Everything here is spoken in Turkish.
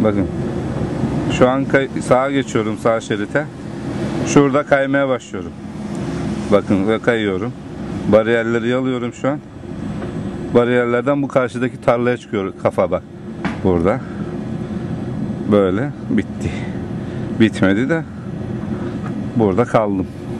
Bakın. Şu an sağa geçiyorum, sağ şerite. Şurada kaymaya başlıyorum. Bakın ve kayıyorum. Bariyerleri alıyorum şu an. Bariyerlerden bu karşıdaki tarlaya çıkıyor kafa bak. Burada. Böyle bitti. Bitmedi de burada kaldım.